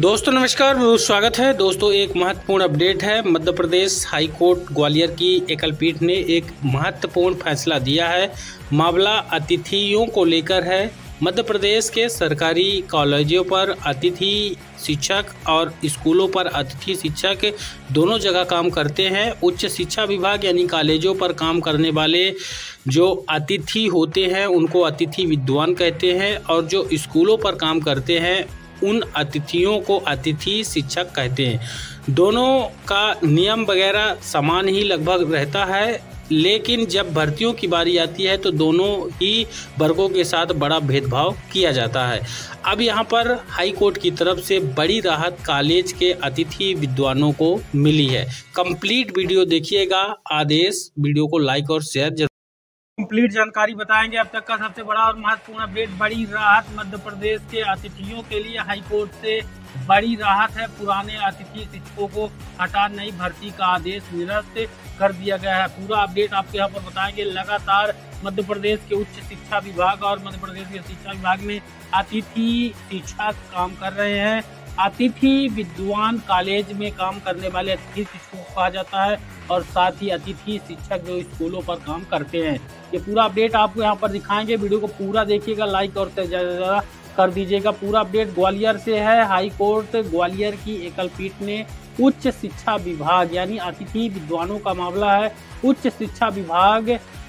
दोस्तों नमस्कार, बहुत स्वागत है। दोस्तों एक महत्वपूर्ण अपडेट है। मध्य प्रदेश हाई कोर्ट ग्वालियर की एकल पीठ ने एक महत्वपूर्ण फैसला दिया है। मामला अतिथियों को लेकर है। मध्य प्रदेश के सरकारी कॉलेजों पर अतिथि शिक्षक और स्कूलों पर अतिथि शिक्षक दोनों जगह काम करते हैं। उच्च शिक्षा विभाग यानी कॉलेजों पर काम करने वाले जो अतिथि होते हैं उनको अतिथि विद्वान कहते हैं, और जो स्कूलों पर काम करते हैं उन अतिथियों को अतिथि शिक्षक कहते हैं। दोनों का नियम वगैरह समान ही लगभग रहता है, लेकिन जब भर्तियों की बारी आती है तो दोनों ही वर्गों के साथ बड़ा भेदभाव किया जाता है। अब यहाँ पर हाई कोर्ट की तरफ से बड़ी राहत कॉलेज के अतिथि विद्वानों को मिली है। कंप्लीट वीडियो देखिएगा। आदेश वीडियो को लाइक और शेयर कंप्लीट जानकारी बताएंगे। अब तक का सबसे बड़ा और महत्वपूर्ण अपडेट, बड़ी राहत मध्य प्रदेश के अतिथियों के लिए हाई कोर्ट से बड़ी राहत है। पुराने अतिथि शिक्षकों को हटा नई भर्ती का आदेश निरस्त कर दिया गया है। पूरा अपडेट आपको यहाँ पर बताएंगे। लगातार मध्य प्रदेश के उच्च शिक्षा विभाग और मध्य प्रदेश के शिक्षा विभाग में अतिथि शिक्षक काम कर रहे हैं। अतिथि विद्वान कॉलेज में काम करने वाले अतिथि शिक्षकों को कहा जाता है, और साथ ही अतिथि शिक्षक जो स्कूलों पर काम करते हैं। ये पूरा अपडेट आपको यहाँ पर दिखाएंगे। वीडियो को पूरा देखिएगा, लाइक और ज़्यादा कर दीजिएगा। पूरा अपडेट ग्वालियर से है। हाई कोर्ट ग्वालियर की एकल पीठ ने उच्च शिक्षा विभाग यानी अतिथि विद्वानों का मामला है। उच्च शिक्षा विभाग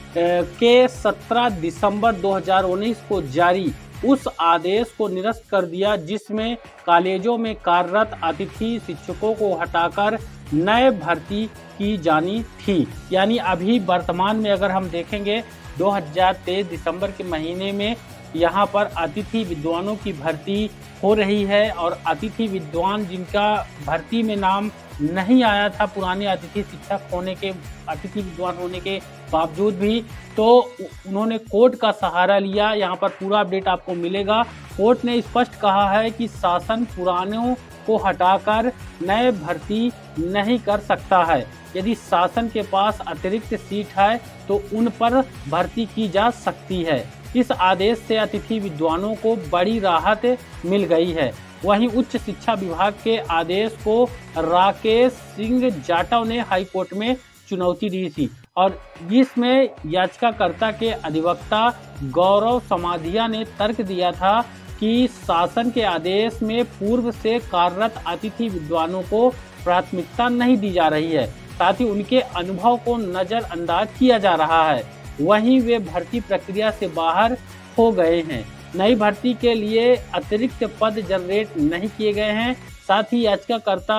के 17 दिसंबर 2019 को जारी उस आदेश को निरस्त कर दिया, जिसमें कॉलेजों में कार्यरत अतिथि शिक्षकों को हटाकर नए भर्ती की जानी थी। यानी अभी वर्तमान में अगर हम देखेंगे 2023 दिसंबर के महीने में यहाँ पर अतिथि विद्वानों की भर्ती हो रही है, और अतिथि विद्वान जिनका भर्ती में नाम नहीं आया था पुराने अतिथि शिक्षक होने के, अतिथि विद्वान होने के बावजूद भी, तो उन्होंने कोर्ट का सहारा लिया। यहाँ पर पूरा अपडेट आपको मिलेगा। कोर्ट ने स्पष्ट कहा है कि शासन पुरानों को हटाकर नए भर्ती नहीं कर सकता है। यदि शासन के पास अतिरिक्त सीट है तो उन पर भर्ती की जा सकती है। इस आदेश से अतिथि विद्वानों को बड़ी राहत मिल गई है। वहीं उच्च शिक्षा विभाग के आदेश को राकेश सिंह जाटव ने हाई कोर्ट में चुनौती दी थी, और जिसमें याचिकाकर्ता के अधिवक्ता गौरव समाधिया ने तर्क दिया था कि शासन के आदेश में पूर्व से कार्यरत अतिथि विद्वानों को प्राथमिकता नहीं दी जा रही है, साथ ही उनके अनुभव को नजरअंदाज किया जा रहा है। वहीं वे भर्ती प्रक्रिया से बाहर हो गए हैं। नई भर्ती के लिए अतिरिक्त पद जनरेट नहीं किए गए हैं। साथ ही याचिकाकर्ता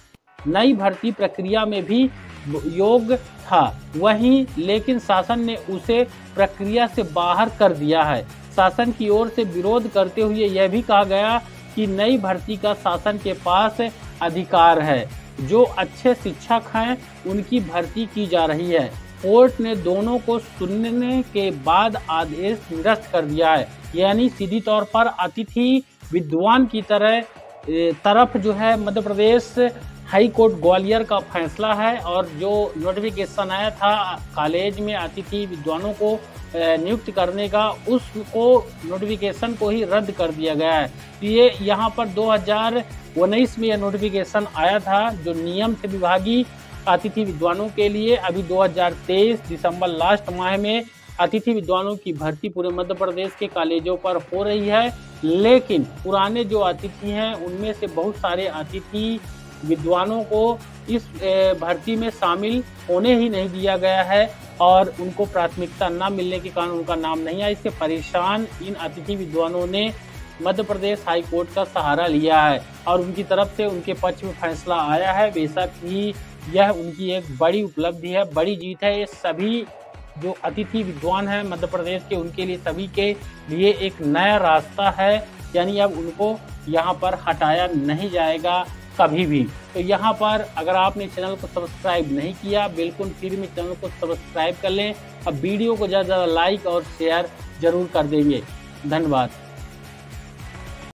नई भर्ती प्रक्रिया में भी योग्य था, वहीं लेकिन शासन ने उसे प्रक्रिया से बाहर कर दिया है। शासन की ओर से विरोध करते हुए यह भी कहा गया कि नई भर्ती का शासन के पास अधिकार है। जो अच्छे शिक्षक हैं उनकी भर्ती की जा रही है। कोर्ट ने दोनों को सुनने के बाद आदेश निरस्त कर दिया है। यानी सीधी तौर पर अतिथि विद्वान की तरफ जो है मध्य प्रदेश हाई कोर्ट ग्वालियर का फैसला है, और जो नोटिफिकेशन आया था कॉलेज में अतिथि विद्वानों को नियुक्त करने का, उसको नोटिफिकेशन को ही रद्द कर दिया गया है। तो ये यहाँ पर 2019 में यह नोटिफिकेशन आया था जो नियम से विभागीय अतिथि विद्वानों के लिए। अभी 2023 दिसंबर लास्ट माह में अतिथि विद्वानों की भर्ती पूरे मध्य प्रदेश के कॉलेजों पर हो रही है, लेकिन पुराने जो अतिथि हैं उनमें से बहुत सारे अतिथि विद्वानों को इस भर्ती में शामिल होने ही नहीं दिया गया है, और उनको प्राथमिकता न मिलने के कारण उनका नाम नहीं आया। इससे परेशान इन अतिथि विद्वानों ने मध्य प्रदेश हाई कोर्ट का सहारा लिया है, और उनकी तरफ से उनके पक्ष में फैसला आया है। बेशक ही यह उनकी एक बड़ी उपलब्धि है, बड़ी जीत है। ये सभी जो अतिथि विद्वान हैं मध्य प्रदेश के, उनके लिए सभी के लिए एक नया रास्ता है। यानी अब उनको यहाँ पर हटाया नहीं जाएगा कभी भी। तो यहाँ पर अगर आपने चैनल को सब्सक्राइब नहीं किया, बिल्कुल फ्री में चैनल को सब्सक्राइब कर लें। अब वीडियो को ज़्यादा से ज़्यादा लाइक और शेयर जरूर कर देंगे। धन्यवाद।